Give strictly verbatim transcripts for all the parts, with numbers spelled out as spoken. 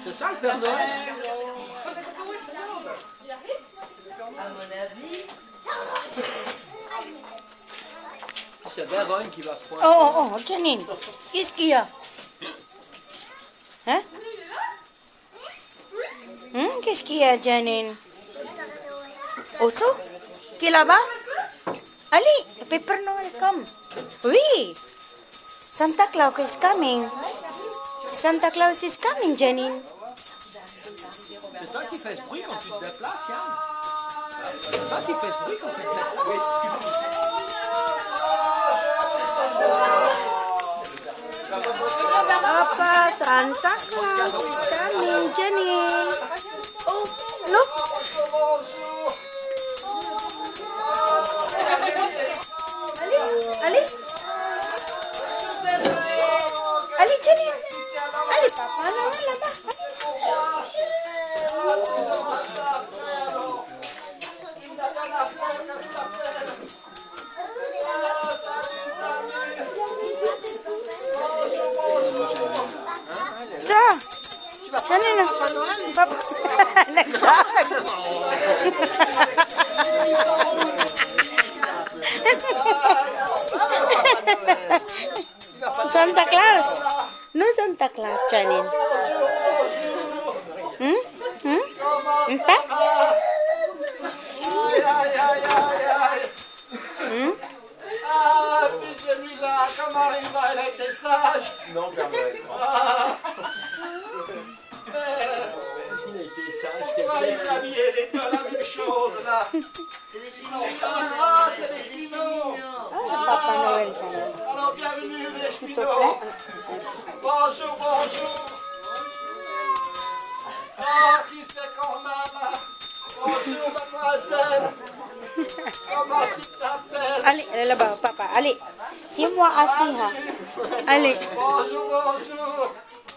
C'est ça le Père Noël? À mon avis. C'est Véronne qui va se pointer. Oh, oh, oh, Janine, qu'est-ce qu'il y a? Hein? Hmm, qu'est-ce qu'il y a, Janine? Oso? Qui est là-bas? Ali, Paper Noel come. Oui. Santa Claus is coming. Santa Claus is coming, Janine. C'est toi qui fais ce bruit quand tu te déplaces, Yann? C'est toi qui fais ce bruit quand tu te déplaces? Papa, Santa Claus is coming, Janine. Oh, look. Ali, Ali. Ali, Janine. Ali, Papa Noël là-bas. Tiens, Janine, Papa, Santa Claus, no Santa Claus, Janine. Hmm? Hmm? Empat? Hmm? Ah, puis celui-là, comment il va, il a été sage? Non, Père Noël. Il a été sage, quel plaisir. Il a mis les deux la même chose, là. C'est des chinois. Ah, c'est des chinois. Oh, Papa Noël, Janine. Alors, bienvenue, les S'il te chinois. plaît. Bonjour, bonjour. Ah, qui c'est qu'on a là? Bonjour, mademoiselle. Comment tu t'appelles? Allez, elle est là-bas, Papa. Allez, c'est moi assis, hein. Allez. Bonjour, bonjour.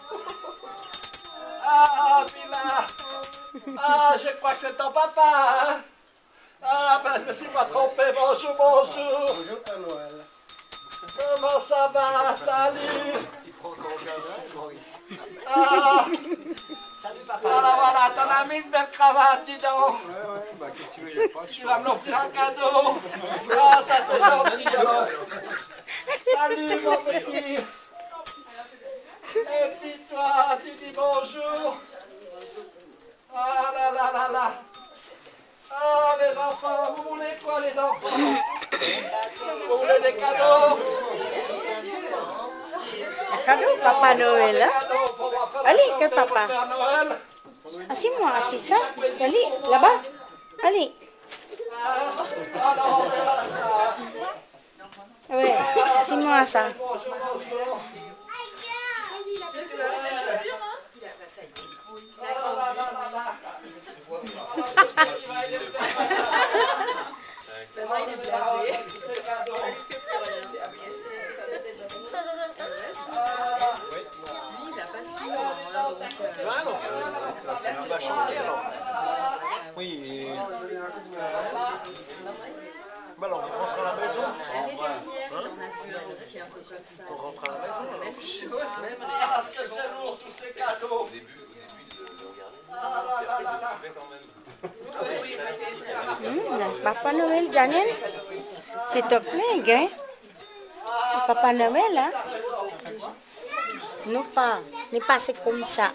Ah, Bila. Ah, je crois que c'est ton papa, hein? Ah, ben, je me suis pas trompé. Bonjour, bonjour. Bonjour, Père Noël. Comment ça va? Salut. Tu prends encore aucun verre, Maurice? Ah. Salut, papa. Voilà, voilà, t'en as mis une belle cravate, dis donc. Ouais, ouais, bah, qu'est-ce que tu veux, il n'y a pas de choix. Tu vas me l'offrir un cadeau. Ah, ça c'est gentil, alors. Salut, mon petit. Et puis toi, tu dis bonjour. Ah là là là là. Ah, les enfants, vous voulez quoi, les enfants? Vous voulez des cadeaux? Un cadeau, Papa Noël, hein? Allez, que papa. Assis-moi, assis ça. Allez, là-bas. Allez. Ouais, assis-moi ça. Il est blasé. Oui. Bah alors, on rentre à la maison. L'année dernière, on a vu un aussi un peu comme ça. On rentre à la maison. Même chose, même Ah, c'est lourd tous ces cadeaux. Au début, au début de le regarder, et après je le suivais quand même. Hmm, Papa Noël, Janine. S'il te plaît, hein? Papa Noël, hein? Non pas, ne pas c'est comme ça.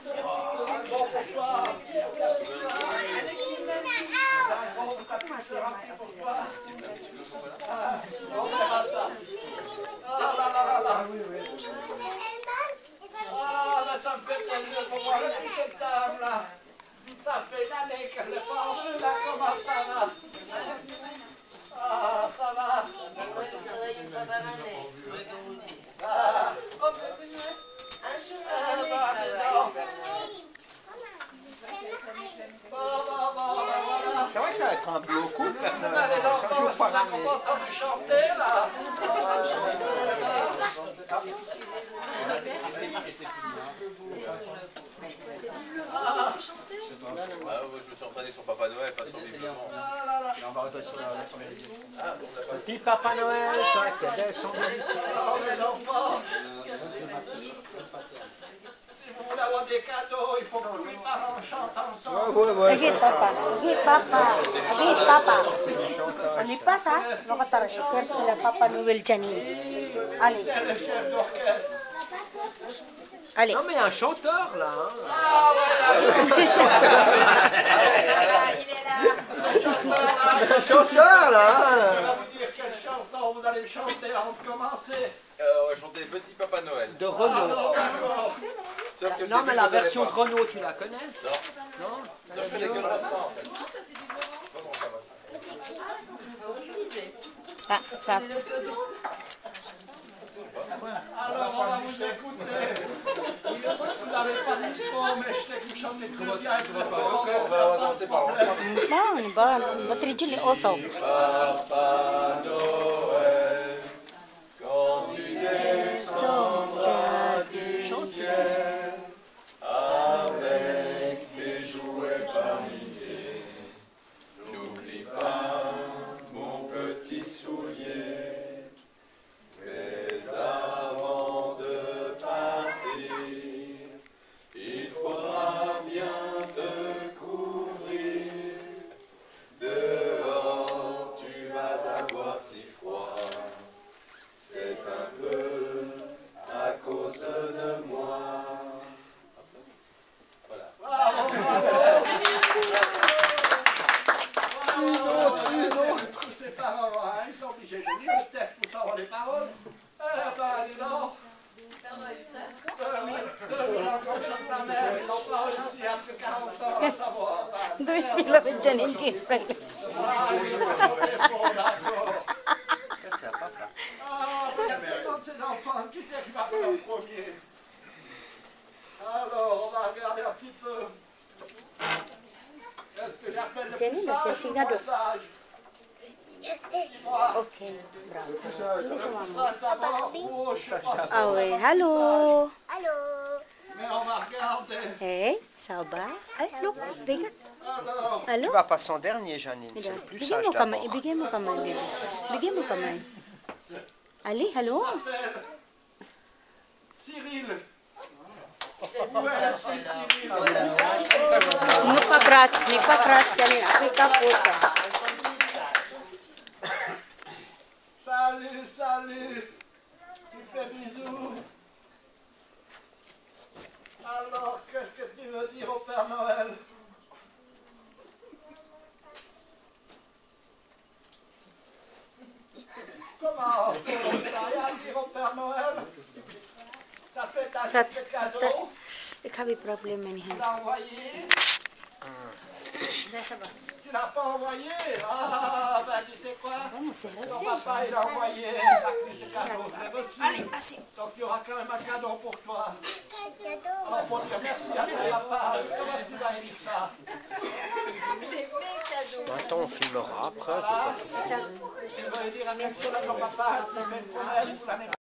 Ah, mais ça me fait plaisir pour voir cette dame-là. Ça fait une année qu'elle n'est pas en vue, là, comment ça va? Ah, ça va. Ah, c'est vrai que ça va être un peu au coup, Père Noël. Ça joue pas mal. On va en train de chanter, là. Ah, moi je me suis entraîné sur Papa Noël, pas sur les blancs. Petit Papa Noël, toi qui descendu du ciel. Oh, les enfants. Si vous voulez avoir des cadeaux, il faut faut que tous les parents chantent ensemble. Ouais, ouais, ouais. Sige, papa. Sige, papa. Sige, papa. Ano pa sa? Makatara, i-share sila Papa Noel Janine. Allez. C'est le chef d'orchestre. Allez. Non, mais un chanteur, là. Hein. Ah voilà, Un chanteur, là. je Hein. vais vous dire quelle chanson vous allez chanter avant de commencer. Euh, on va chanter Petit Papa Noël. De Renaud. Alors, d'accord. Sauf que le Non, début, mais je la ne connais version de pas. Renaud, tu la connais? Non. Non. Non, je connais que le refrain en fait. Comment ça va ça? Ah, ça. Alors, on va vous écouter. Vous n'avez pas de micro, mais je sais que vous chantez très bien. On va, on va commencer par le refrain. Bon, bon. Batridjul ni oso. Papa Noël, quand tu descendras du ciel, avec tes jouets par milliers, n'oublie pas mon petit soulier. Mais avant de partir, il faudra bien te couvrir. Dehors, tu vas avoir si froid. C'est un peu à cause de moi. Voilà. Bravo, bravo. Une autre, une autre. Ces parents, hein, ils sont obligés de lire le texte pour savoir les paroles. Eh ben, dis donc. deux mille ans comme ça, ta mère, ils n'ont pas réussi après quarante ans à savoir. Dois pila ni Janine gift. Ah, il est bon, d'accord. Ah, regardez ces enfants, qui c'est qui va faire le premier? Alors, on va regarder un petit peu. Qu'est-ce que j'appelle le Jenny, plus mais c'est sage ou signado. moins sage? Dis-moi. Ok, bravo. Hindi sa mama. Sage d'abord, ou je sais pas. Ah oui, hello. Mais on va regarder. Hey, ça va? Ay, look, Rika. Alors, Hello? Tu vas pas en dernier, Janine. C'est le plus Bigyan sage mo kamay, d'abord. ibigay mo kamay, baby. Bigyan mo kamay. Ali, hello? appelle Cyril. Où est Cyril? Ni pa brats, ni pa brats, Janine. Ako kaputa. Salut, salut. Tu fais bisous. Alors, qu'est-ce que tu veux dire au Père Noël? Comment? T'as rien à dire au Père Noël? T'as fait ta Sat, liste de cadeaux? tas, ikabi problema ni Tu Han. l'as envoyé? Sasa ba? Tu l'as pas envoyé? Ah, ben tu sais quoi? Vamos, c'est Ton resé. papa, il a envoyé la liste de cadeaux. Je l'ai reçu. Allez, assez. Donc il y aura quand même un cadeau pour toi. Alors pour dire merci à ton papa, comment tu vas aimer ça? Attends, on filmera après. Faut pas tout Isa. Tu vas dire à ton papa, tu fais une promesse, ça n'est